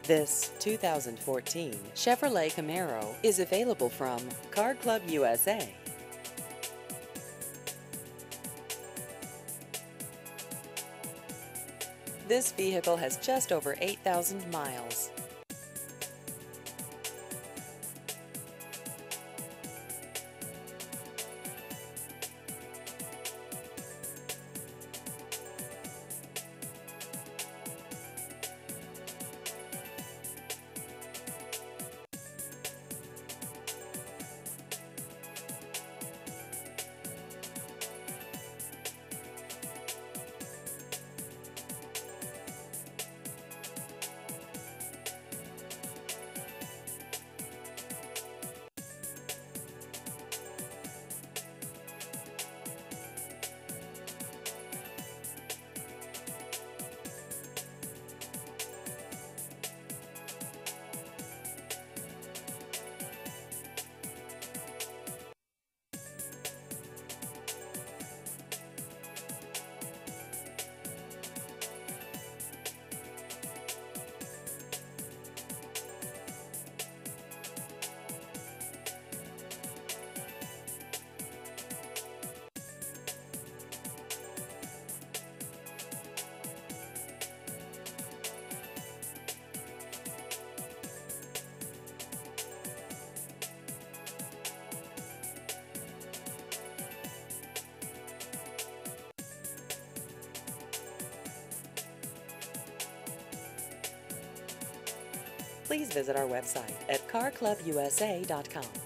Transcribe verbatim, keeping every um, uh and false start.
This two thousand fourteen Chevrolet Camaro is available from Car Club U S A. This vehicle has just over eight thousand miles. Please visit our website at car club U S A dot com.